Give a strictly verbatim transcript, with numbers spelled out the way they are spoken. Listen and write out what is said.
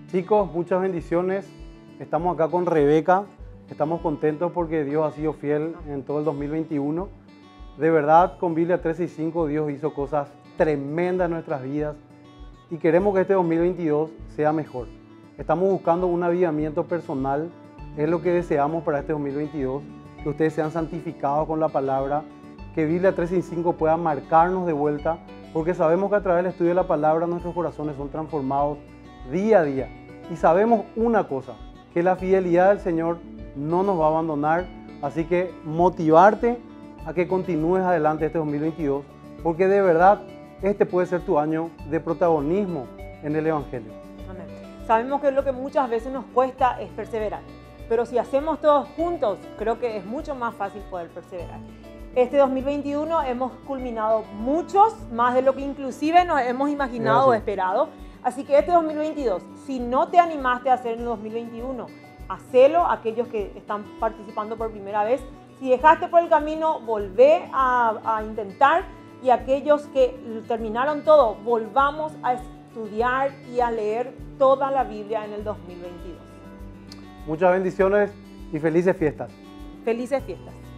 Chicos, muchas bendiciones. Estamos acá con Rebeca. Estamos contentos porque Dios ha sido fiel en todo el dos mil veintiuno. De verdad, con Biblia trescientos sesenta y cinco Dios hizo cosas tremendas en nuestras vidas y queremos que este dos mil veintidós sea mejor. Estamos buscando un avivamiento personal. Es lo que deseamos para este dos mil veintidós. Que ustedes sean santificados con la palabra. Que Biblia trescientos sesenta y cinco pueda marcarnos de vuelta. Porque sabemos que a través del estudio de la palabra nuestros corazones son transformados día a día. Y sabemos una cosa, que la fidelidad del Señor no nos va a abandonar. Así que motivarte a que continúes adelante este dos mil veintidós, porque de verdad este puede ser tu año de protagonismo en el Evangelio. Amén. Sabemos que lo que muchas veces nos cuesta es perseverar, pero si hacemos todos juntos, creo que es mucho más fácil poder perseverar. Este dos mil veintiuno hemos culminado muchos, más de lo que inclusive nos hemos imaginado o esperado. Así que este dos mil veintidós, si no te animaste a hacer en el dos mil veintiuno, hacelo. Aquellos que están participando por primera vez, si dejaste por el camino, volvé a, a intentar. Y aquellos que terminaron todo, volvamos a estudiar y a leer toda la Biblia en el dos mil veintidós. Muchas bendiciones y felices fiestas. Felices fiestas.